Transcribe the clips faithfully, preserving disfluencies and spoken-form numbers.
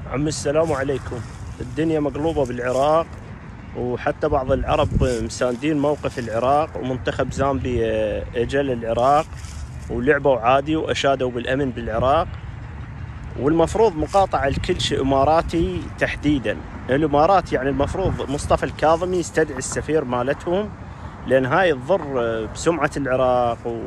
عم السلام عليكم. الدنيا مقلوبة بالعراق، وحتى بعض العرب مساندين موقف العراق، ومنتخب زامبيا اجى للعراق ولعبوا عادي واشادوا بالامن بالعراق. والمفروض مقاطعة لكل شيء اماراتي تحديدا. الامارات يعني المفروض مصطفى الكاظمي يستدعي السفير مالتهم، لان هاي تضر بسمعة العراق و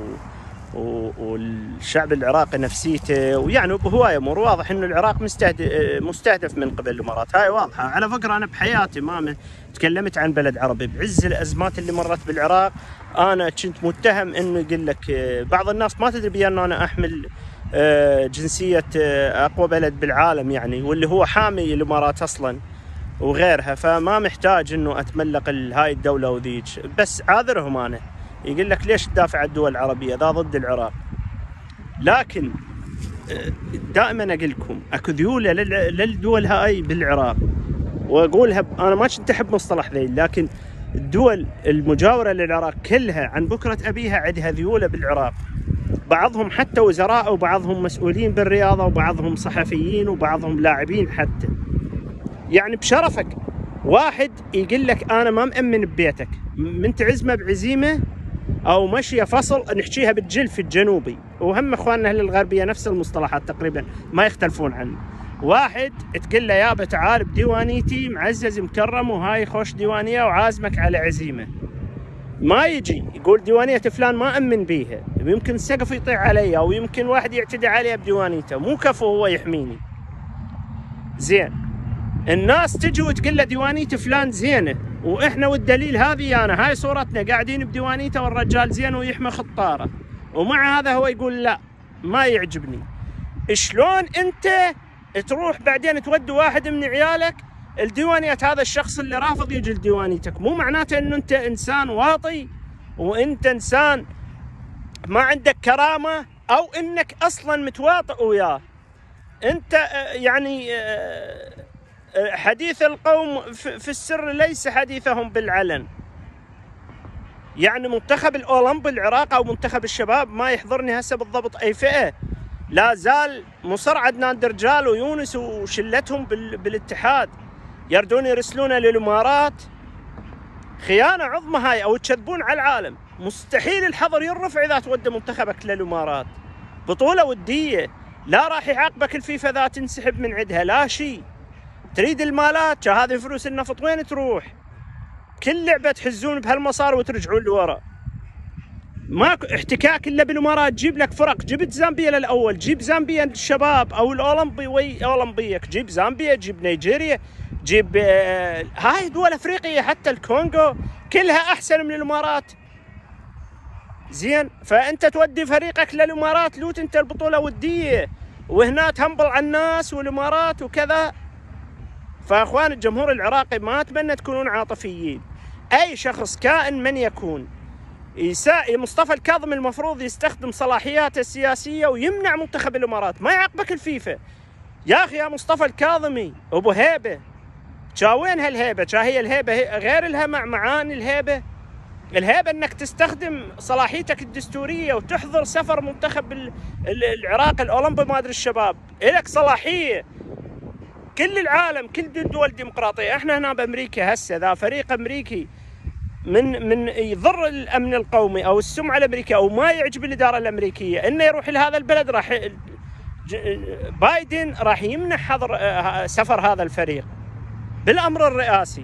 والشعب العراقي نفسيته، ويعني بهواية امور. واضح انه العراق مستهدف مستهدف من قبل الامارات، هاي واضحه. على فكره انا بحياتي ما تكلمت عن بلد عربي بعز الازمات اللي مرت بالعراق. انا كنت متهم انه يقول لك بعض الناس ما تدري بي انه انا احمل جنسيه اقوى بلد بالعالم، يعني واللي هو حامي الامارات اصلا وغيرها، فما محتاج انه اتملق هاي الدوله وذيك. بس عاذرهم انا، يقول لك ليش تدافع عن الدول العربية ذا ضد العراق. لكن دائما أقول لكم أكو ذيولة للدول هاي بالعراق، وأقولها أنا ما كنت أحب مصطلح ذي، لكن الدول المجاورة للعراق كلها عن بكرة أبيها عندها ذيولة بالعراق. بعضهم حتى وزراء، وبعضهم مسؤولين بالرياضة، وبعضهم صحفيين، وبعضهم لاعبين حتى. يعني بشرفك واحد يقول لك أنا ما مأمن ببيتك، من تعزمه بعزيمة أو مشي فصل نحكيها بالجلف الجنوبي، وهم إخواننا أهل الغربية نفس المصطلحات تقريبا ما يختلفون عنه. واحد تقول له يابا تعال بديوانيتي معزز مكرم وهاي خوش ديوانية وعازمك على عزيمة، ما يجي يقول ديوانية فلان ما أمن بيها، يمكن السقف يطيع علي أو يمكن واحد يعتدي عليها بديوانيته، مو كفو هو يحميني. زين، الناس تجي وتقول له ديوانية فلان زينة، واحنا والدليل هذه انا هاي صورتنا قاعدين بديوانيته والرجال زين ويحمى خطاره، ومع هذا هو يقول لا ما يعجبني. شلون انت تروح بعدين تودي واحد من عيالك الديوانية هذا الشخص اللي رافض يجي لديوانيتك؟ مو معناته انه انت انسان واطي وانت انسان ما عندك كرامه، او انك اصلا متواطئ وياه. انت يعني حديث القوم في السر ليس حديثهم بالعلن. يعني منتخب الأولمبي العراق أو منتخب الشباب ما يحضرني هسه بالضبط أي فئة، لا زال مصر عدنان درجال ويونس وشلتهم بالاتحاد يردون يرسلونه للإمارات. خيانة عظمى هاي، أو تكذبون على العالم. مستحيل الحظر يرفع إذا تودي منتخبك للإمارات. بطولة ودية، لا راح يعاقبك الفيفا إذا تنسحب من عندها، لا شيء. تريد المالات، هذه فلوس النفط وين تروح؟ كل لعبة تحزون بهالمصار وترجعون لورا. ماكو احتكاك الا بالامارات. جيب لك فرق، جبت زامبيا للاول، جيب زامبيا الشباب او الاولمبي وي اولمبيك، جيب زامبيا، جيب نيجيريا، جيب آه هاي دول افريقيا، حتى الكونغو كلها احسن من الامارات. زين، فانت تودي فريقك للامارات لوت انت البطولة ودية، وهنا تهنبل على الناس والامارات وكذا. فاخوان الجمهور العراقي ما اتمنى تكونون عاطفيين. اي شخص كائن من يكون يساء مصطفى الكاظمي المفروض يستخدم صلاحياته السياسيه ويمنع منتخب الامارات، ما يعاقبك الفيفا. يا اخي يا مصطفى الكاظمي ابو هيبه، جا وين هالهيبه؟ جا هي الهيبه غير لها مع معاني الهيبه. الهيبه انك تستخدم صلاحيتك الدستوريه وتحضر سفر منتخب العراق الاولمبي ما ادري الشباب، الك صلاحيه. كل العالم كل الدول الديمقراطيه، احنا هنا بامريكا هسه ذا فريق امريكي من من يضر الامن القومي او السمعه الامريكيه او ما يعجب الاداره الامريكيه انه يروح لهذا البلد، راح بايدن راح يمنع حظر سفر هذا الفريق بالامر الرئاسي.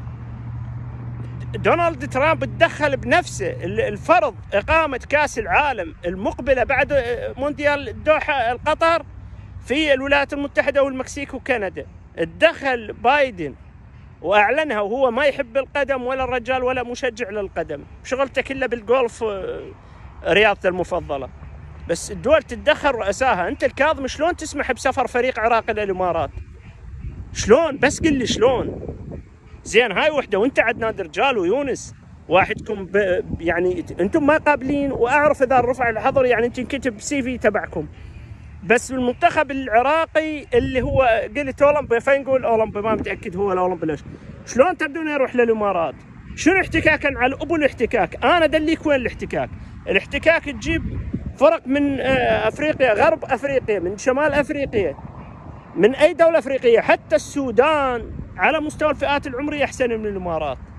دونالد ترامب تدخل بنفسه الفرض اقامه كاس العالم المقبله بعد مونديال الدوحه القطر في الولايات المتحدة والمكسيك وكندا. تدخل بايدن واعلنها، وهو ما يحب القدم ولا الرجال ولا مشجع للقدم، شغلته كله بالجولف رياضته المفضلة. بس الدول تتدخل رؤساها. انت الكاظم شلون تسمح بسفر فريق عراقي للامارات؟ شلون؟ بس قل لي شلون. زين، هاي وحده، وانت عدنان درجال ويونس واحدكم يعني انتم ما قابلين، واعرف اذا رفع الحظر يعني انت كتب سي في تبعكم. بس المنتخب العراقي اللي هو قلت اولمبي، فين نقول اولمبي ما متاكد هو الاولمبي ليش، شلون تبدون يروح للامارات؟ شنو احتكاكا على ابو الاحتكاك؟ انا دليك وين الاحتكاك؟ الاحتكاك تجيب فرق من افريقيا، غرب افريقيا، من شمال افريقيا، من اي دوله افريقيه، حتى السودان على مستوى الفئات العمريه احسن من الامارات.